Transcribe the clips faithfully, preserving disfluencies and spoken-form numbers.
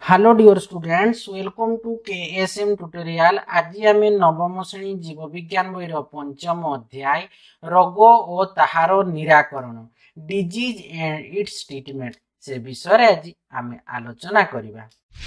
Hello dear students, welcome to KSM tutorial. आज आम नवम श्रेणी जीव विज्ञान बहिर पंचम अध्याय रोग और ताहार निराकरण डिजीज एंड इट्स ट्रीटमेंट से विषय आज आम आलोचना करिबा।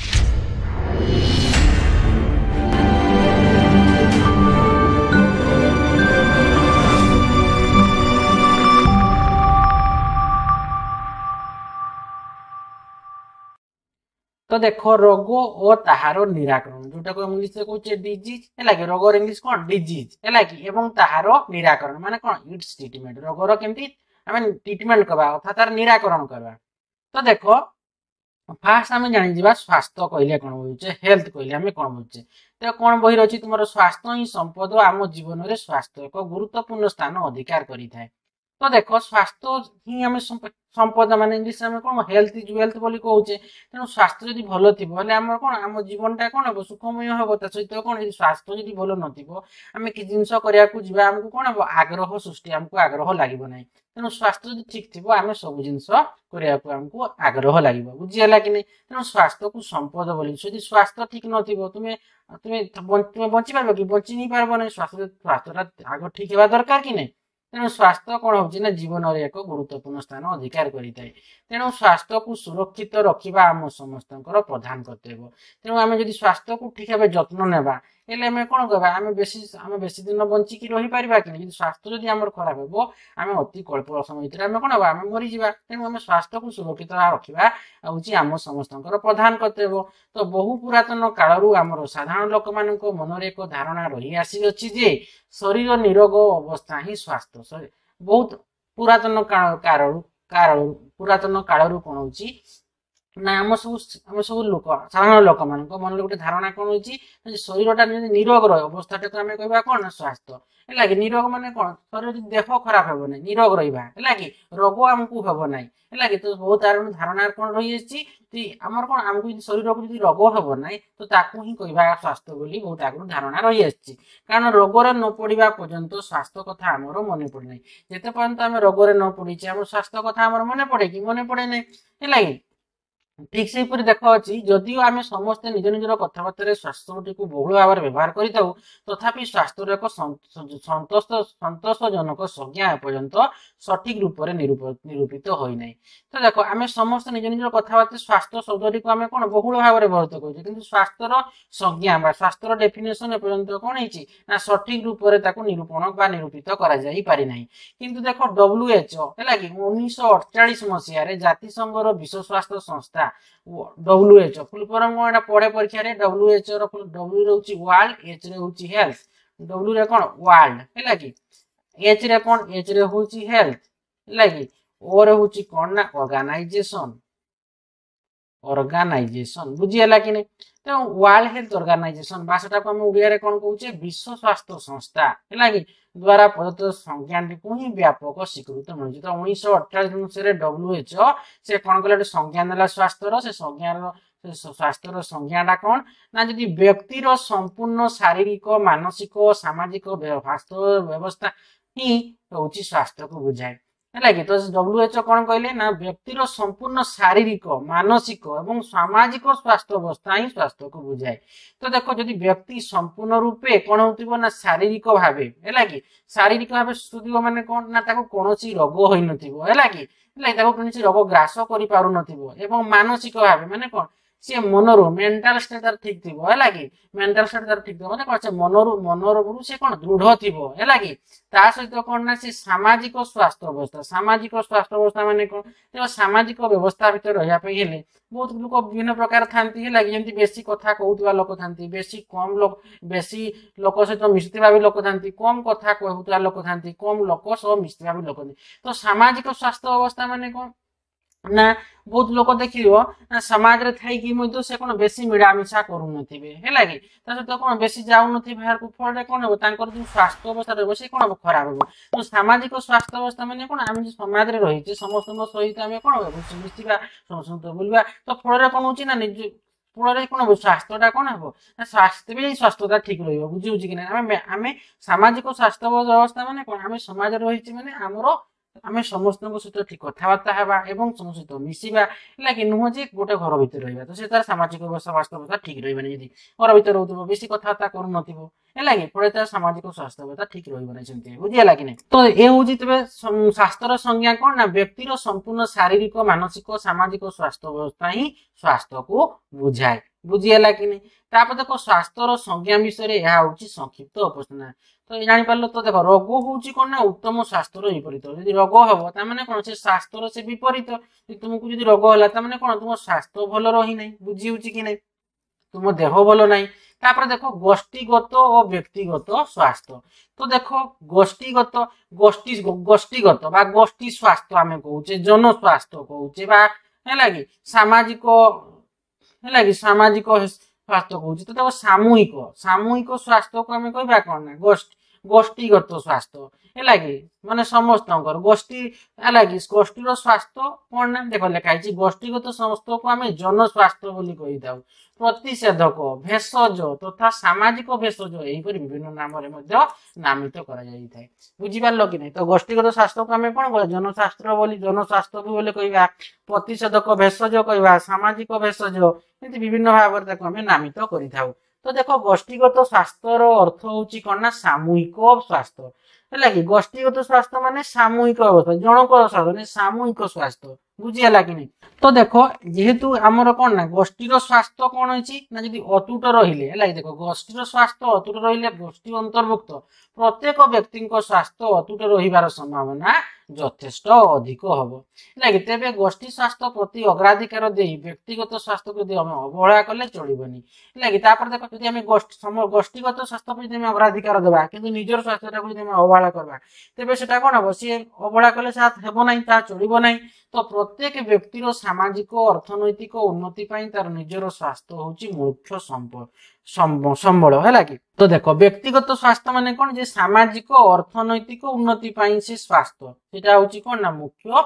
तो देखो रोग और ताहार निराकरण जोटा को इंग्लिश में कहूचे डिजीज है कि रोगर इंग्लिश कौन डिजीज है कि एवं ताहार निराकरण माने कौन इट्स ट्रीटमेंट रोगर केमती आम ट्रीटमेंट करबा अर्थात तार निराकरण करबा। तो देखो फास्ट आम जानी जा स्वास्थ्य कहले कौन बुझे हेल्थ कहले आम कौन बुझे तो कौन बही रही तुम स्वास्थ्य ही संपद आम जीवन में स्वास्थ्य एक गुरुत्वपूर्ण स्थान अधिकार करें। तो देखो स्वास्थ्य ही आम संपद माने इंग्लिश में कौन हेल्थ इज वेल्थ बोली कहूचे। तेणु स्वास्थ्य जदि भल थी आम कौन आम जीवनटा कौन हम सुखमय हम ता सहित कौन स्वास्थ्य जदि भल नम कि जिनस करने आमको कौन हम आग्रह सृष्टि आमको आग्रह लगे ना। तेणु स्वास्थ्य जदि ठीक थी आम सब जिनस करने आग्रह लगे बुझीगला कि नहीं। तेणु स्वास्थ्य को संपद बोली स्वास्थ्य ठीक न तुम्हें तुम्हें तुम्हें बची पार कि बची नहीं पार ना स्वास्थ्य स्वास्थ्य आग ठीक होगा दरकार कि नहीं। तेणु स्वास्थ्य कौन हो जीवन में एक गुरुत्वपूर्ण स्थान अधिकार करें। तेणु स्वास्थ्य को सुरक्षित रखा आम समस्त प्रधान कर्तव्य। तेणु आम जब स्वास्थ्य को ठीक भाव जत्न नेबा एले आम कौन कहवा आम बेसी आम बेसी दिन बंचिकी रही पारिबा कि नहीं। स्वास्थ्य जब आम खराब हो आम अति कल्प समय भितर आम कौन हम आम मरीजा। तेणु आम स्वास्थ्य को सुरक्षित रखा हूँ आम समस्त प्रधान कर्तव्य। तो बहु पुरातन कालरू आमर साधारण लोक मान मन एक धारणा रही आसी अच्छी जे शरीर निरोग अवस्था ही स्वास्थ्य। बहुत पुरातन काल काल पुरातन कालरू कौन हो ना आम सब आम सब लोक साधारण लोक मान मन गोटे धारणा कौन हो शरीरटा निरोग रहा अवस्था को आम कह कौन स्वास्थ्य है कि निरोग माने कौन शरीर देह खराब हे ना निरोग रहा है कि रोग आमको हम ना है कि। तो बहुत धारणा कौन रही आमर कौन आमको शरीर को जो रोग हम ना तो ताकू ही कह स्वास्थ्य बोली बहुत आगु धारणा रही आसी। कारण रोगरे न पड़ा पर्यंत स्वास्थ्य कथा आमर मन पड़े ना जिते पर्यंत आम रोगरे न पड़े आम स्वास्थ्य कथा आम मन पड़े कि मन पड़े ना है कि। ठीक से देख अच्छी जदिव आम समस्ते निज निजर कथबार्ता स्वास्थ्य को बहुल भाव में व्यवहार करूँ तथापि स्वास्थ्य एक सतोष सतोषजनक संज्ञा एपर्यंत सठिक रूप से निरूपित होना। तो देखो आम समस्त निज निजर कथबार्ता स्वास्थ्य शब्द को आम कौन बहुल भाव में व्यवहृत करुचे कि स्वास्थ्यर संज्ञा स्वास्थ्यर डेफिनेसन एपर्यंत कौन है सठिक रूप से निरूपण बा निरूपित करना। किंतु देखो डब्ल्यू एच ओ है कि उन्नीस अड़चाश मसीह जातिसंघर विश्व स्वास्थ्य संस्था W H O full form कौन पढ़े परीक्षा रे W H O full W रे वर्ल्ड एच रे होची हेल्थ डब्ल्यू रे कौन वर्ल्ड है कि एच रे कौन एच रे होची हेल्थ है कि ओ रे होची कौन ना ऑर्गेनाइजेशन ऑर्गेनाइजेशन बुझीगला कि नहीं। तो वर्ल्ड हेल्थ ऑर्गेनाइजेशन भाषा को आम ओडिया कौन कहूचे विश्व स्वास्थ्य संस्था है कि द्वारा प्रदत्त संज्ञा को ही व्यापक स्वीकृत मिलूँ। तो उन्नीस अड़चाश मसीह डब्ल्यू एच ओ से कौन कले संज्ञा ना स्वास्थ्यर से संज्ञार स्वास्थ्यर संज्ञाटा कौन ना जदि व्यक्तिर संपूर्ण शारीरिक मानसिक सामाजिक स्वास्थ्य व्यवस्था ही हूँ स्वास्थ्य को बुझाए है कि। तो डब्ल्यू एच ओ कौन कहले ना व्यक्तिर संपूर्ण शारीरिक मानसिक और सामाजिक स्वास्थ्य अवस्था ही स्वास्थ्य को बुझाए। तो देखो जदि व्यक्ति संपूर्ण रूपे कौन हो ना शारीरिक भाव है कि शारीरिक भाव सुस्थ माने कौन ना कौन रोग हो है कि कौन रोग ग्रास कर पार न मानसिक भाव माने कौन सी मनरू मेंटल स्टेट तार ठीक थी है कि मेंटल स्टेट तार ठीक माने कौन से मनरू मनोरू से कौन दृढ़ थी है कि सहित कौन ना सी सामाजिक स्वास्थ्य अवस्था सामाजिक स्वास्थ्य अवस्था माने कौन तो सामाजिक व्यवस्था भीतर रही बहुत लोग विभिन्न प्रकार था जमी बेसी कथा कहूवा लोक था बेसी कम लोक बेसी लोक सहित मिशुवा भी लोक था कम कथा कहूवा लोक था कम लोक सह मिशुवा भी लोक। तो सामाजिक स्वास्थ्य अवस्था माने कौन ना बहुत लोक देख समाज रे थी से कौन बेसी मिलामिशा करूँ है कि सहित कौन बेसी जाऊन बाहर को फल कौन हम जो स्वास्थ्य अवस्था रही से कौन खराब हो। तो सामाजिक स्वास्थ्य अवस्था माने कौन आम समाज में रही समस्त सहित आम कौन मिशा समस्त बुलवा तो फल कौन हो निज फल कौन स्वास्थ्यटा कौन हम स्वास्थ्य भी स्वास्थ्यता ठीक रही बुझे कि आम सामाजिक स्वास्थ्य अवस्था माने कौन आम समाज रही आमर आम समस्त सहित ठीक कथबार्ता हेबा एवं समस्त सहित मिसिबा है नुह जे गोटे घर भितर रहा तो से तार सामाजिक स्वास्थ्य अवस्था ठीक रही घर भितर रोक बेसी कथबार्ता करूँ है कि फल तार सामाजिक स्वास्थ्य अवस्था ठीक रही बुझीगला कि नहीं। तो ये हूँ तेज स्वास्थ्यर संज्ञा कौन ना व्यक्तिर संपूर्ण शारीरिक मानसिक सामाजिक स्वास्थ्य अवस्था ही स्वास्थ्य को बुझाए बुझीगला कि नहीं। तापर देख स्वास्थ्यर संज्ञा विषय यह हूँ संक्षिप्त उपस्थना तो जापार तो देख रोग हूँ कौन ना उत्तम स्वास्थ्यर विपरीत जब रोग हम तमें कौन से स्वास्थ्यर से विपरीत तुमको जो रोग है तमें कौन तुम स्वास्थ्य भल रही ना बुझी कि नहीं तुम देह भल ना। तापर देख गोष्ठीगत और व्यक्तिगत स्वास्थ्य तो देख गोष्ठीगत गोष्ठी गोष्ठीगत बा गोष्ठी स्वास्थ्य आम कहे जन स्वास्थ्य कहे है कि सामाजिक है कि सामाजिक स्वास्थ्य कहे तो देख सामूहिक सामूहिक स्वास्थ्य को आम कह कौन ना गोष्ठी गोष्ठीगत स्वास्थ्य है कि माने समस्त गोष्ठी है कि गोष्ठीर स्वास्थ्य कौन ना देख लिखाई गोष्ठीगत स्वास्थ्य को आम जन स्वास्थ्य बोली कही था प्रतिषेधक भेषज तथा सामाजिक भेषज यहीपरि विभिन्न नाम नामित कर बुझीपार कि नहीं। तो गोष्ठीगत स्वास्थ्य को आम कौन कह जनशास्त्र बोली जनस्वास्थ्य भी बोले कह प्रतिषेधक भेषज कह सामाजिक भेषज एमती विभिन्न भाव में नामित कर। तो देख गोष्ठीगत स्वास्थ्यर अर्थ हूँ कौन ना सामूहिक स्वास्थ्य है कि गोष्ठीगत स्वास्थ्य माने सामूहिक अवस्था जनकर स्वास्थ्य सामूहिक स्वास्थ्य बुझीगला कि नहीं। तो देख जेहेतु आमर कौन ना गोष्ठीर स्वास्थ्य कौन होची ना जदि अतुट रहिले है देख गोष्ठीर स्वास्थ्य अतुट रहिले गोष्ठी अंतर्भुक्त प्रत्येक व्यक्ति स्वास्थ्य अतुट रहिबार संभावना यथेष्ट अधिक हम है तेरे गोष्ठी स्वास्थ्य प्रति अग्राधिकार दे व्यक्तिगत स्वास्थ्य को यदि अवहेला कले चलबनी है देख जब आम गोष्ठीगत स्वास्थ्य पर अग्राधिकार देवा कि निजर स्वास्थ्य अवहेला करवा तेरे से कौन हम सी अवहेला कले हेब ना चलो ना। तो प्रत्येक व्यक्तिर सामाजिक अर्थनैतिक उन्नति तार निजर स्वास्थ्य हूँ मुख्य संबल है कि। तो देख व्यक्तिगत स्वास्थ्य माने कौन जे सामाजिक अर्थनैतिक उन्नति से स्वास्थ्य सेटा हूँ कौन ना मुख्य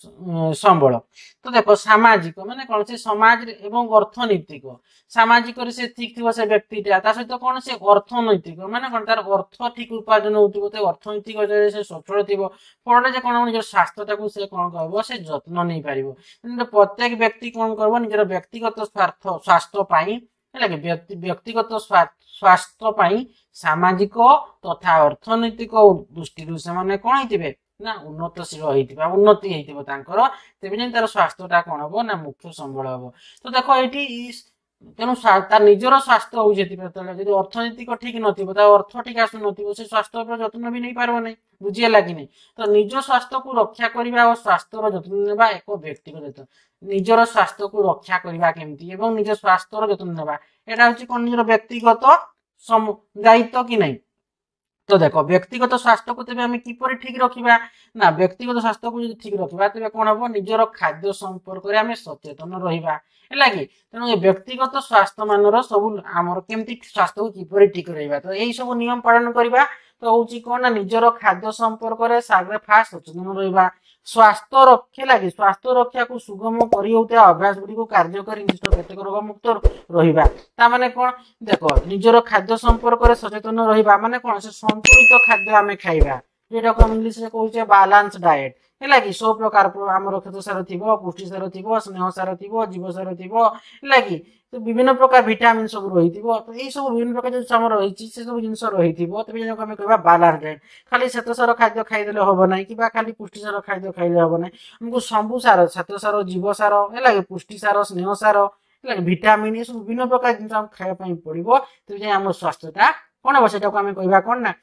संबल। तो देख सामाजिक माने कौन से समाज एवं अर्थनैतिक सामाजिक से ठीक थी से व्यक्तिटा सहित कौन से अर्थनैतिक माने कौन तार अर्थ ठीक उपार्जन हो अर्थनैतिक से सचल थी फल से कौन निज स्वास्थ्य से कौन कह से जत्न नहीं पार प्रत्येक व्यक्ति कौन कर निजर व्यक्तिगत स्वार्थ स्वास्थ्य है व्यक्तिगत स्वास्थ्य सामाजिक तथा अर्थनैतिक दृष्टि से कौन होते ना उन्नतशील होता उन्नति होता तेज तार स्वास्थ्यटा कौन हम ना मुख्य संबल हम। तो देख ये तेणु तार निजर स्वास्थ्य हूँ जब अर्थनैतिक ठीक नथिबो अर्थ ठीक आसु नथिबो से स्वास्थ्य पर जत्न भी नहीं पारबो नहीं बुझीगला कि नहीं। तो निज स्वास्थ्य को रक्षा करबा और स्वास्थ्यर जत्न नेबा एक व्यक्तिगत निजर स्वास्थ्य को रक्षा करबा केमती एवं निज स्वास्थ्यर जत्न नेबा एटा होची कोन निजर व्यक्तिगत दायित्व कि नहीं। तो देख व्यक्तिगत स्वास्थ्य को तेज आम किपर ठीक रखा ना व्यक्तिगत स्वास्थ्य को जो ठीक रखा तेज कौन हम निजर खाद्य संपर्क में आम सचेतन रहा है कि तेणु व्यक्तिगत स्वास्थ्य मान सब आमर केमती स्वास्थ्य को किपर ठीक रहा। तो यही सब नियम पालन करवा तो हूँ कौन ना निजर खाद्य संपर्क में फास्ट सचेतन रहा स्वास्थ्य रक्षा लगे स्वास्थ्य रक्षा को सुगम कर अभ्यास गुड़ी कार्य कर केतक रोग मुक्त रहा माने कौन देख निजर खाद्य संपर्क में सचेतन रहा माने कौन से संतुलित खाद्य आम खाइबा जेटा को इंग्लिश में कहूँ बैलेंस डाएट है कि सब प्रकार आमर श्वेतसार थी पुष्टिसार थी स्नेहसार थी जीवसार थी है कि तो विभिन्न प्रकार भिटामिन सब रही तो यही सब विभिन्न प्रकार जो आम रही से सब जिन रही तेज आम कह बैलेंस डाएट खाली श्वेतसार खाद्य खाईदे हम ना कि खाली पुष्टिसार खाद्य खाइले हम ना आमको सबू सार श्वेतसार जीवसार है पुष्टिसार स्नेहसार है भिटामिन ये सब विभिन्न प्रकार जिन खावाई पड़ो तेज आम स्वास्थ्यटा कौन हम से आम कह कौन ना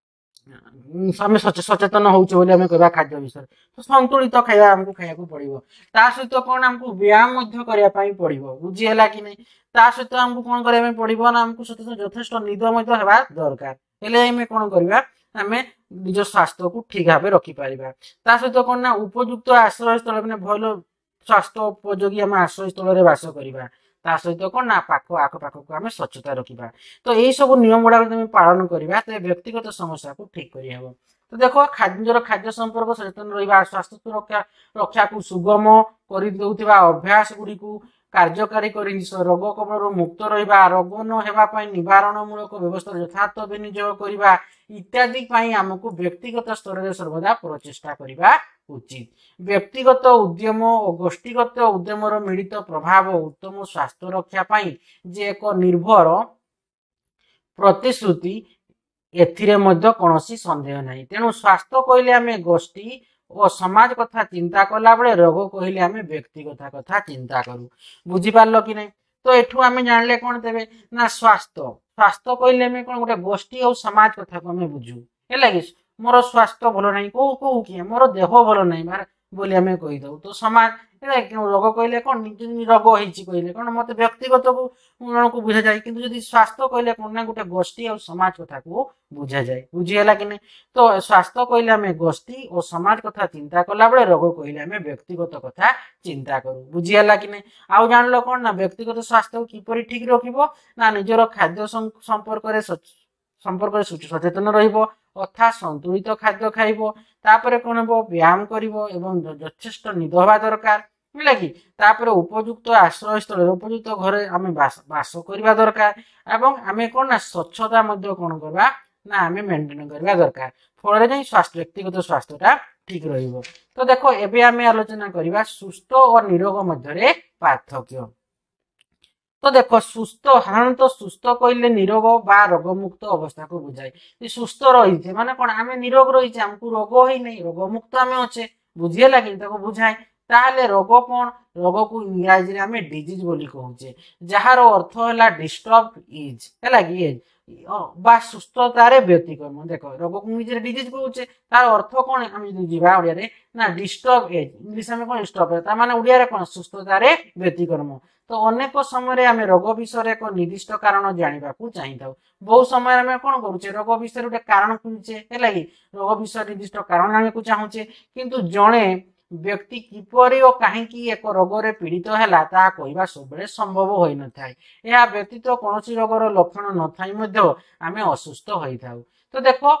आम सचेतन होमें कह खाद्य विषय तो संतुलित खाया आमको खाया पड़ो ता सहित कौन आमको व्यायाम करने पड़ो बुझीगला कि नहीं। ता सहित आमको कौन करने पड़ो ना आमको यथेष्ट निद दरकार हेल्ले कौन करवा आम निज स्वास्थ्य को ठीक भाव रखिपर ता सहित कौन ना उपयुक्त आश्रय स्थल मैंने भल स्वास्थ्य उपयोगी आम आश्रय स्थल बास करवा ता सहित कौन ना पाख आख पाख को आम स्वच्छता रखा। तो यही सब नियम गुड़ा तुम पालन करवा तो व्यक्तिगत समस्या को ठीक करहब। तो देख खाद्यर खाद्य संपर्क सचेतन रहा स्वास्थ्य सुरक्षा रक्षा को सुगम कर अभ्यास गुड़ी କାର୍ଯ୍ୟକାରୀ କରି ରୋଗ କବଳରୁ ମୁକ୍ତ ରହିବା, ରୋଗ ନ ହେବା ପାଇଁ ନିବାରଣମୂଳକ ବ୍ୟବସ୍ଥାର ଯଥାର୍ଥ ବିନିଯୋଗ କରିବା ଇତ୍ୟାଦି ପାଇଁ ଆମକୁ ବ୍ୟକ୍ତିଗତ ସ୍ତରରେ ସର୍ବଦା ପ୍ରଚେଷ୍ଟା କରିବା ଉଚିତ। ବ୍ୟକ୍ତିଗତ ଉଦ୍ୟମ ଓ ଗୋଷ୍ଠୀଗତ ଉଦ୍ୟମର ମିଳିତ ପ୍ରଭାବ ଉତ୍ତମ ସ୍ୱାସ୍ଥ୍ୟ ରକ୍ଷା ପାଇଁ ଯେ ଏକ ନିର୍ଭର ପ୍ରତିଶ୍ରୁତି ଏଥିରେ ମଧ୍ୟ କୌଣସି ସନ୍ଦେହ ନାହିଁ। ତେଣୁ ସ୍ୱାସ୍ଥ୍ୟ କହିଲେ ଆମେ ଗୋଷ୍ଠୀ ଓ ସମାଜ କଥା ଚିନ୍ତା କଲା बेले रोग कहले आम व्यक्तिगत कथा चिंता करूँ। बुझिपार कि नहीं? तो एठू आम जान कौन देवे ना स्वास्थ्य स्वास्थ्य कहले आम कौन गोटे गोष्ठी और समाज कथा को आम बुझू है कि मोर स्वास्थ्य भल ना कौ कौ किए मोर देह भल ना बोली आम कहीदे तो समाज रोग कहले कौन रोग होती कहले कौन मत व्यक्तिगत को को बुझा जाए कि स्वास्थ्य कहले कौन ना गोटे गोष्ठी और समाज कथा को बुझा जाए। बुझीगला कि नहीं? तो स्वास्थ्य कहले आम गोष्ठी और समाज कथा चिंता कला बेले रोग कहले आम व्यक्तिगत कथा चिंता करूँ। बुझीगला कि नहीं? आउ जान कौन ना व्यक्तिगत स्वास्थ्य को किपरि ठीक रखिबो ना निजर खाद्य संपर्क संपर्क सचेतन रहिबो अर्थात संतुलित खाद्य खाइबो तापरे कौन हम व्यायाम करिबो एवं यथेष्ट निद हवा दरकार है कि तापरे उपयुक्त आश्रय स्थल उपयुक्त घरे आम बास करबा दरकार एवं आम कौन ना स्वच्छता मध्य कौन करबा ना आम मेंटेन करबा दरकार फल जाई स्वास्थ्य व्यक्तिगत स्वास्थ्यटा ठीक रहिबो। तो देखो एबे आम आलोचना करबा सुस्थ और निरोग मध्य पार्थक्य। तो देखो सुस्थ साधारणतः सुस्थ कहले निरोग बा रोगमुक्त अवस्था को बुझाए। सुस्थ रही माने कौन आम निरोग रही आमको रोग ही नहीं रोगमुक्त आम अच्छे बुझीगला कि बुझाए ताहले रोग कौन रोग को इंग्राजी आम डिजीज बोली कहूचे जार अर्थ है डिस्टर्ब इज है कि एज बा सुस्थतार व्यतिक्रम। देख रोग को इंग्लिश डिजीज कहूचे तार अर्थ कौन आम जा ओडिया ना डिस्टर्ब एज इंग्लिश आम कौन डिस्टर्ब माने ओडिया कौन सुस्थतार व्यतिक्रम। तो अनेक समय आम रोग विषय एक निर्दिष्ट कारण जानवा चाहिए बहुत समय आम कौन करुचे रोग विषय गोटे कारण खोजे है कि रोग विषय निर्दिष्ट कारण जानवा चाहूचे किंतु जड़े व्यक्ति किपरि और कहीं एक रोग रे पीड़ित है कहवा सब संभव हो न था यह व्यतीत कौन रोगर लक्षण न था आम असुस्थ होता। तो देखो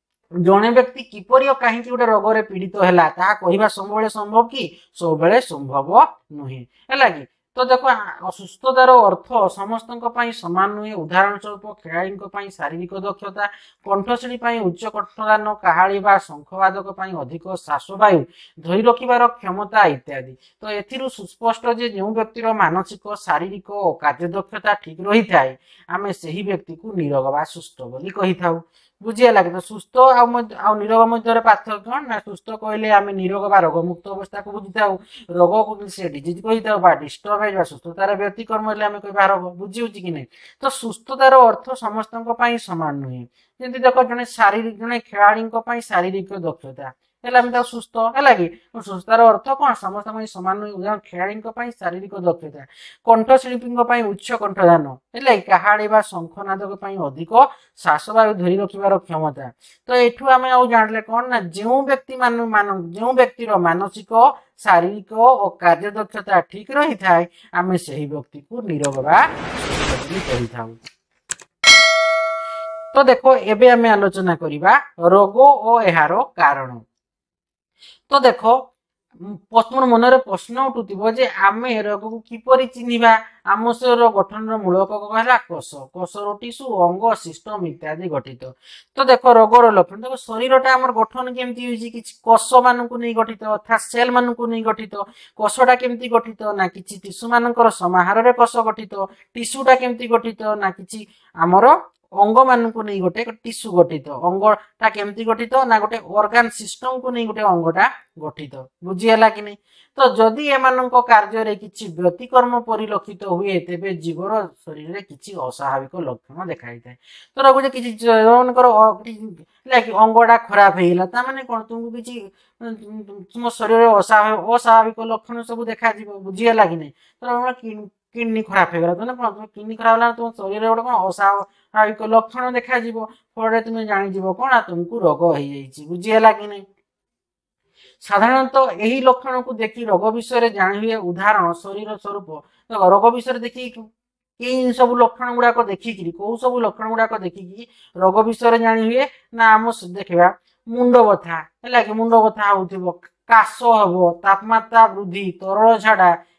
जड़े व्यक्ति किपरि और कहीं गोटे रोग रे पीड़ित है कहवा सब संभव कि सब संभव नुहे है कि। तो देखो असुस्थतार अर्थ समस्त सामान नुहे उदाहरण स्वरूप खेलाड़ी शारीरिक दक्षता कंठशिणी उच्च कंठदान काहाली शंखवादक अधिक श्वासवायु धरी रखिबार क्षमता इत्यादि। तो ए सुस्पष्ट जे जो व्यक्तिर मानसिक शारीरिक और कार्यदक्षता ठीक रही थाए आम से व्यक्ति को निरोग बा सुस्थ बोली कही था। बुझीगला कि सुस्थ आ निरोग मध्य पार्थक्य कौन ना सुस्थ कहले आम निरोग बा रोगमुक्त अवस्था को बुझी था रोग को से डिजीज कही था डिस्टर्ब सुस्थतार व्यतिक्रम आम कह रोग बुझी कि नहीं। तो सुस्थतार अर्थ समस्त सामान नुहे जमी देख जड़े शारीरिक जड़े खेलाड़ी शारीरिक दक्षता है सुस्थ है कि सुस्थतार अर्थ कौन समस्त सामान नुहे उदाहरण खेलाड़ी शारीरिक दक्षता कंठशिल्पी उच्च कंठदान है काहाड़ी शंखनादक अधिक श्वासवायु धरी रखिबार क्षमता। तो एठू आम आउ जान कौन ना जो व्यक्ति मान मान जो व्यक्तिर मानसिक शारीरिक और कार्यदक्षता ठीक रही थाए आम से व्यक्ति को निरोग बा कही था। तो देखो एबे आम आलोचना करिबा रोग और यार कारण। तो देखो तुम मन प्रश्न उठुव जे आम रोग को किपरि चिन्हिबा आम शरीर गठन मूलक कहला कोष कोषर टिश्यू अंग सिस्टम इत्यादि गठित। तो देखो रोगर लक्षण देखो शरीरटा आम गठन केमती कि कोष मान नहीं गठित अर्थात सेल मान नहीं गठित कोषटा केमती गठित ना कि टिश्यू मानकर समाहार कोष गठित टिश्यूटा केमती गठित ना कि आमर अंग मान को नहीं गोटे टिश्यू गठित अंगटा केमती गठित ना गोटे ऑर्गन सिस्टम को नहीं गोटे अंगटा गठित। बुझीगला कि नहीं। तो जदि एमान कार्य किसी व्यतिक्रम परिलक्षित हुए तेबे जीवर शरीर में किसी अस्वाभाविक लक्षण देखाई था। तो रोग किसी अंगटा खराब होगा माने कौन तुमको किसी तुम शरीर अस्वाभाविक लक्षण सब देखा। बुझीगला कि नहीं। तो किडनी खराब हो गला तुम किडनी खराब है तुम शरीर गोटे कौन अस्वाभाविक लक्षण देखा फल तुम जान कौन तुमको रोग हो जाए। बुझीगला कि नहीं। साधारणतः यही लक्षण को देखी रोग विषय जान हुए उदाहरण शरीर स्वरूप रोग विषय देखी कई सब लक्षण गुड़ाक देखिकी कौ सब लक्षण गुड़ाक देखिकी रोग विषय जान हुए ना आम देखा मुंड बथा है कि मुंड बथा हो काश हम तापमात्रा वृद्धि तरल झाड़ा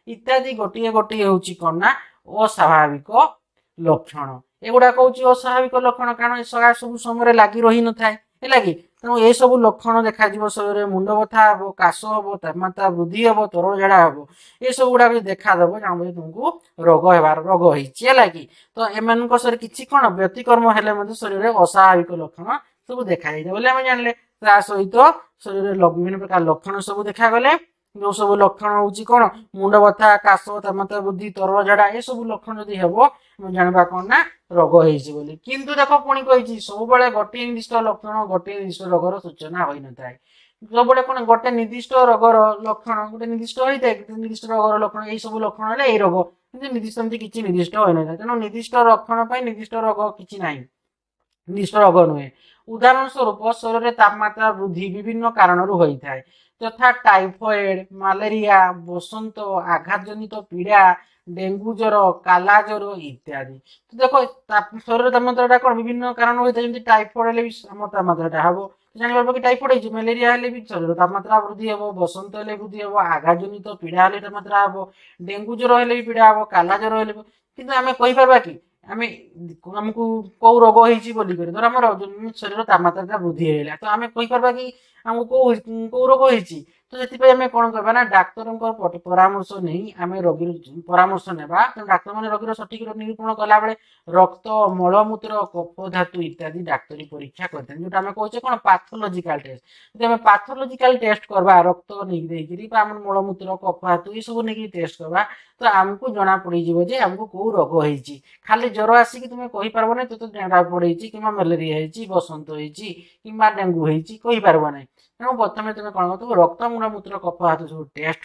इत्यादि गोटे गोटे होची कोन ना अस्वाभाविक लक्षण एगुड़ा कौच अस्वाभाविक लक्षण कारण सगा सब समय लगी रही न थाए है कि तेणु ये सब लक्षण देखा शरीर मुंड बथा हम काश हम तापमात्रा वृद्धि हम तरल झाड़ा हम ये सब गुड़ा देखादेव जान तुमको रोग होबार रोग है कि तो एम शरीर किसी कौन व्यतिकर्म हेले शरीर अस्वाभाविक लक्षण सब देखा बोले आम जानले ता सहित शरीर विभिन्न प्रकार लक्षण सब देखागले जो सब लक्षण हूँ कौन मुंड बथा काश तापमात्रा वृद्धि तरल झाड़ा ये सब लक्षण जदि हम जानवा कौन ना रोग होली किंतु देख पुणी कही सब गोटे निर्दिष्ट लक्षण गोटे निर्दिष्ट रोगर सूचना हो न था सब कौन गोटे निर्दिष्ट रोगर लक्षण गोटे निर्दिष्ट होता है निर्दिष्ट रोगर लक्षण यही सब लक्षण है रोग कि निर्दिष्ट किसी निर्दिष्ट हो न था तेणु निर्दिष्ट लक्षण निर्दिष्ट रोग किसी ना निर्दिष्ट रोग नुहे उदाहरण स्वरूप शरीर में तापमात्रा वृद्धि विभिन्न कारण होता है तथा टाइफॉइड मलेरिया बसंत आघात जनित पीड़ा डेंगू ज्वर काला ज्वर इत्यादि तो देखो शरीर तापमात्रा कौन विभिन्न कारण होता है टाइफॉइड भी तापमात्रा हम जान कि टाइफॉइड हो मलेरिया भी शरीर तापमात्रा वृद्धि हम बसंत हेले वृद्धि हम आघात जनित पीड़ा हेले तापमात्रा हम डेंगू ज्वर हेले भी पीड़ा हम काला ज्वर हेले कि आम कहीपर कि आम आमको कौ रोग होकर धर आम शरीर तापमात्रा वृद्धि है तो आम कहीपर कि आमको कौ कौ रोग होती तो से आम कौन करवा ना डाक्तर परामर्श नहीं आम रोगी परामर्श नेबा तो डाक्तर मैंने रोगी सठिक निरूपण कला बेले रक्त मलमूत्र कफ धातु इत्यादि डाक्तरी परीक्षा करते हैं जो आम कहे कौन पाथोलोजिकल टेस्ट जब आम पाथोलोजिकल टेस्ट करवा रक्त नहीं मलमूत्र कफ धातु ये सब नहीं टेस्ट करवा तो आमको जना पड़ जे आमको कौ रोग होती खाली ज्वर आसिक तुम कहीपर ना तो जना पड़े कि मलेरिया बसंत होती कि डेंगू होती कहीपर ना तेणु प्रथम तुम कौन कर रक्त मूलमूत्र कफ हाथ सब टेस्ट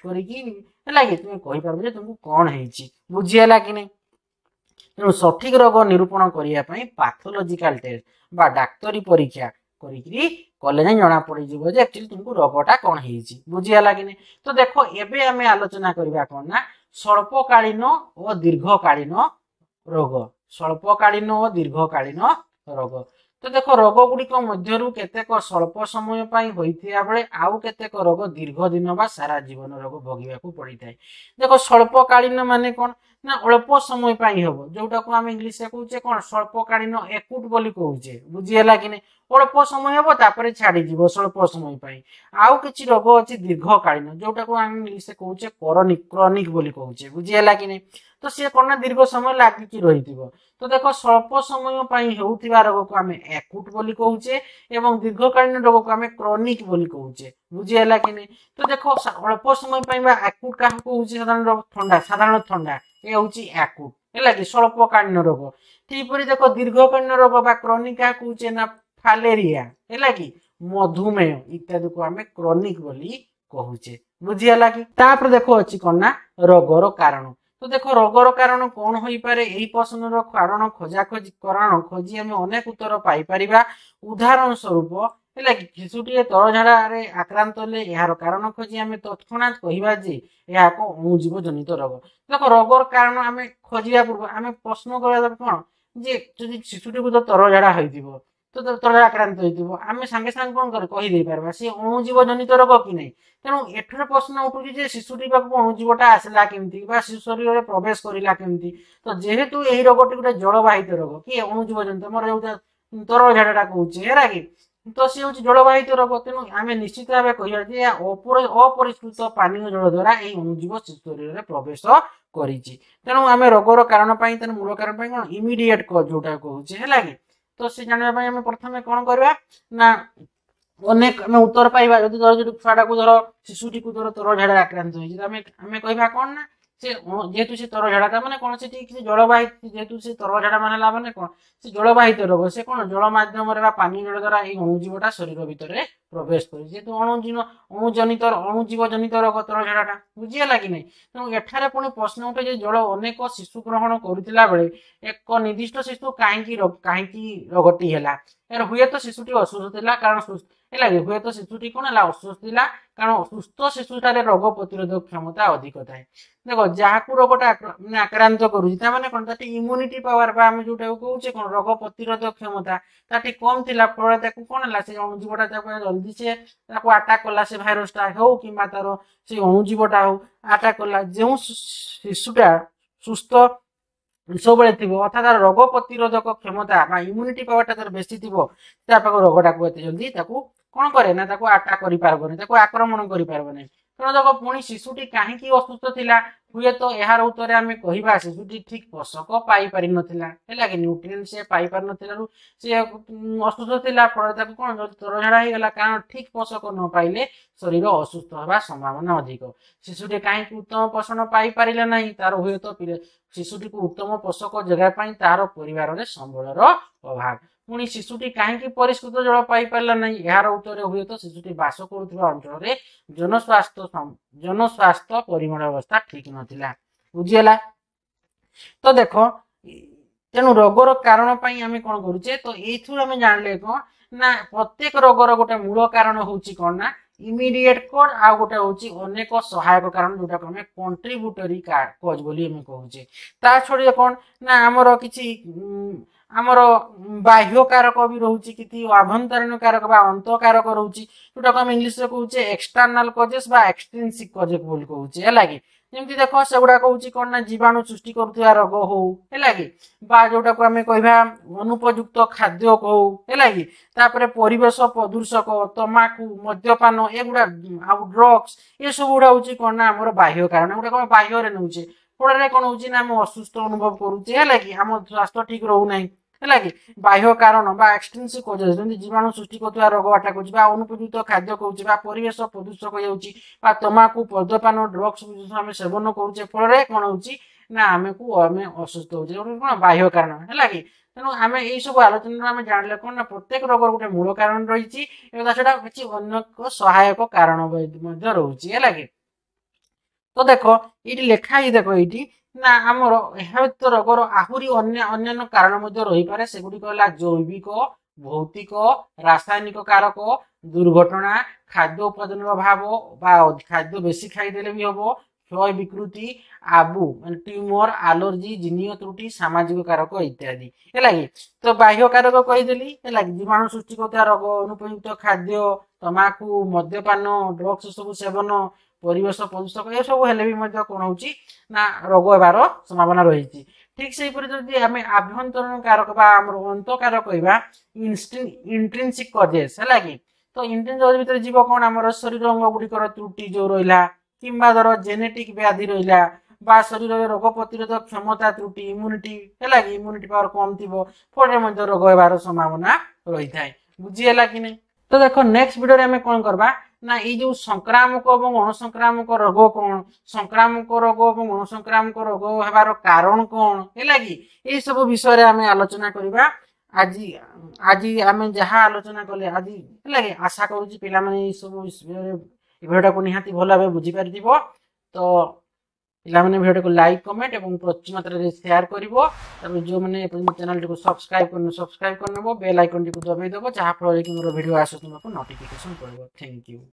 करके तुम कहीपर तुमको कौन है बुझीगला कि नहीं तेणु सठिक रोग निरूपण करने पाथोलोजिकल टेस्ट बा डाक्तरी परीक्षा कले जना पड़ एक्चुअली तुमको रोगटा कौन है बुझीगला कि नहीं तो देखो एबे आम आलोचना करवा कौन ना स्वल्पकालीन और दीर्घकालीन रोग स्वल्पकालीन और दीर्घकालीन रोग तो देखो रोग गुड़िक मध्य केतेक स्वल्प समय होता बेले आउ केतेक रोग दीर्घ दिन बा सारा जीवन रोग भोगवाक पड़ी था देखो स्वल्पकालीन माने कौन ना अल्प समय हम जोटा को आम इंग्लीश कहे कौन स्वल्पकालीन एक्यूट बोली कहे बुझीगला कि नहीं अल्प समय हम तापर छाड़ी स्वल्प समय आउ किसी रोग अच्छी दीर्घकालीन जोटा को आम इंग्लीश कहे क्रॉनिक क्रॉनिक बोली कहे बुझीगला कि नहीं तो सी कौन दीर्घ समय लगिकी रही तो देख स्वल्प समय होता रोग को आम एक्यूट बोली कहे एवं दीर्घकालीन रोग को आम क्रॉनिक बोली कहे बुझीगला कि नहीं तो देख अल्प समय एक्यूट क्या कहे साधारण ठंडा साधारण ठंडा ये हूँ एक्यूट है कि स्वल्पकालीन रोग ठीक देख दीर्घकालीन रोग बा क्रॉनिक क्या कहे ना फालेरिया है कि मधुमेह इत्यादि को आम क्रॉनिक बोली कहे बुझीगला कि तापर देखो अच्छी कौन ना रोगर कारण तो देखो रोगर कारण कौन हो पारे यही प्रश्न कारण खोजा खोजी कारण खोजी आम अनेक उत्तर पाई उदाहरण स्वरूप है कि शिशुटी तर झाड़ा आक्रांत हेले यार कारण खोजी आम तत्क्षणात कहवा जे यह एक अणुजीव जनित रोग देखो रोगर कारण आम खोजा पूर्व आम प्रश्न कर कौन जे शिशुटी को तो तर झाड़ा हो तो तर आक्रांत होमें सांगे सांगे कौन कर कहीदे पार्बा सी अणुजीव जनित रोग कि नहीं तेणु एठरे प्रश्न उठुची शिशुटी पाक अणुजीवटा आसला केमती शिशु शरीर में प्रवेश करला केमती तो जेहेतु यही रोगटी गोटे जलवाहित रोग कि अणुजीव जनित मोर जो तरल झाड़ा कहे है कि तो सी हूँ जलवाहित रोग तेणु आम निश्चित भाव कह अपरिष्कृत पानीय जल द्वारा यही अणुजीव शिशु शरीर में प्रवेश करेणु आम रोगर कारण तेणु मूल कारण कौन इमिडिएट कज जोटा कहे है कि तो से जानवाई आम प्रथम कौन करवा ना अनेक आम उत्तर पाइबा जदि धर छुआटा को धर शिशुटी को धर तर झाड़ा आक्रांत होमें कह कौन ना से जेहेतु से तर झाड़ा मैंने कौन से जलवाहित जेहेतु से तर झाड़ा मानला मैंने कौन से जलवाहित रोग से कौन जल मध्यम पानी जल द्वारा ये अणुजीवटा शरीर भितर प्रवेश करे जेहेतु अणुजीव अणुजनित अणुजीव जनित रोग तर झाड़ा बुझीगला कि नहीं तेणु एठारे पुणी प्रश्न उठे जल अनेक शिशु ग्रहण करुला बेले एक निर्दिष्ट शिशु कहीं कहीं रोगटी है यार हुए तो शिशुटी असुस्थ था कारण ହେଲା कि हुए तो शिशुटी कौन है असुस्थ थिला कारण सुस्थ शिशुटारे रोग प्रतिरोधक क्षमता अधिक थाए देखो जहाकू रोगटा माने आक्रांत करूची ता माने कोन ताटी इम्यूनिटी पावर बा हम जोटा कहूचे कोन रोग प्रतिरोधक क्षमता ताटी कम थिला फळ ताकू कोन हला से अणुजीवटा ताकू जल्दी से ताकू अटैक कला से भाइरसटा हो किबा तारो से अणुजीवटा हो अटैक कला जेउ शिशुटा सुस्थ सब थो अर्थात रोग प्रतिरोधक क्षमता इम्यूनिटी पावर बेसी थी रोगटा को जल्दी कौन करे ना आटाक कर पारबनी आक्रमण कर पारबनी तेणु देखो पुणी शिशुटी कहीं असुस्थ थिला हुए तो यार उत्तर आम कह शिशुटी ठीक पोषक पाई पारि नथिला हैला कि न्यूट्रिएंट से पाई पारि नथिलारु से असुस्थ थिला फल ताको कोन तर झाड़ा हो गला कारण ठीक पोषक न पाइले शरीर असुस्थ होगा संभावना अधिक शिशुटी कहीं उत्तम पोषण पाई पारिला नहीं तार हुए तो शिशुटी को उत्तम पोषक जगह पाई तार परिवार रे संबलर अभाव पुणी शिशुटी कहीं परिष्कृत जल पाई पारा ना यार उत्तर हुए तो शिशुटी बास करुवा अंचल में जनस्वास्थ्य जनस्वास्थ्य परिमल अवस्था ठीक नथिला बुझीगला तो देख तेणु रोगर कारण आम कौन करुचे तो ये आम जानले कौन ना प्रत्येक रोगर गोटे मूल कारण हूँ कौन ना इमिडिएट कॉज आ गोटे हूँ अनेक सहायक कारण जोटा को कंट्रीब्यूटरी कॉज बोली हमें कहूचे ता छोड़ी कौन ना आमर किसी आमर बाह्य कारक भी रोचे कि आभ्यंतरीण कारक बा अंत कारक रोचे जोटा को इंग्लिश रे कहूचे एक्सटर्नल कॉजेस बा एक्सट्रिंसिक कॉजेस बोली कहूचे हैला कि जेमती देखो से गुडा कहूची कोन ना जीवाणु सृष्टि करथुवा रोग हो हैला कि बा जोटा को हमें कहबा अनुपयुक्त खाद्य को हैला कि तापरे परिवेश प्रदूषक तमाकू मद्यपान एगुडा ड्रग्स ये सब गुडा होची कोन ना हमर बाह्य कारण गुडा को बाह्य रे नउचे फଳରେ कौन होची ना हम असुस्थ अनुभव करूचे हैला कि हम स्वास्थ्य ठीक रहू नाही हैला कि बाह्य कारण बा एक्सट्रिंसिक कॉजेस जंती जीवाणु सृष्टि करथुवा रोग आटा कहूची बा अनुपयुक्त खाद्य कहूची बा परिवेश प्रदूषक होउची बा तमाकू मद्यपान ड्रग्स हम सेवन करूचे फଳରେ कौन होची ना हमें को हमें असुस्थ होची कोन बाह्य कारण हैला कि तेणु आम यही सब आलोचना आम जानले कौन ना प्रत्येक रोग गोटे मूल कारण रही है किसी अनेक सहायक कारण रोचे है कि तो देख ये लिखा ही देख ये ना आमर यह रोगर आहरी अन्य कारण रही पारे से गुड़िक जैविक भौतिक रासायनिक कारक दुर्घटना खाद्य उत्पादन अभाव खाद्य बेसी खाईदे भी हम क्षय विकृति आबु मान ट्यूमर एलर्जी जीनीय त्रुटि सामाजिक कारक इत्यादि है कि तो बाह्य कारक कहीदेली है जीवाणु सृष्टि करता रोग अनुपयुक्त खाद्य तमाकू मद्यपान ड्रग्स सब सेवन परिवेश प्रदूषक ये सब हेले भी कौन होची ना रोग होबार संभावना रही ठीक से आम आभ्यंतरण कारक अंत कारक कहवा इंट्रिंसिक कॉजेस है कि तो इंट्रिंसिक भीतर जीव कौन आम शरीर अंग गुड़िकर त्रुटि जो रहा कि धर जेनेटिक व्याधि रहा बा शरीर रोग प्रतिरोधक क्षमता त्रुटि इम्यूनिटी है कि इम्यूनिटी पावर कम थी फल रोग होबार संभावना रही है बुझीगला कि नहीं तो देखो नेक्स्ट वीडियो आम कौन करवा ना ये जो संक्रामक और अणुसंक्रामक रोग कौन संक्रामक रोग और अणुसंक्रामक रोग होबार कारण कौन है कि ये सब विषय आम आलोचना करवा आज आज आम जहाँ आलोचना कले आज है आशा करुँच पे सब भिडियो को निहाती भल भाव बुझीपार तो पिलाने भिडियो को लाइक कमेंट और प्रचुर मात्रा शेयर कर जो मैंने चैनल टी सब्सक्राइब कर सब्सक्राइब कर बेल आइकन टी दबाई देव जहाँफल कि मोर भिडियो आस तुमको नोटिफिकेशन पड़ो थैंक यू।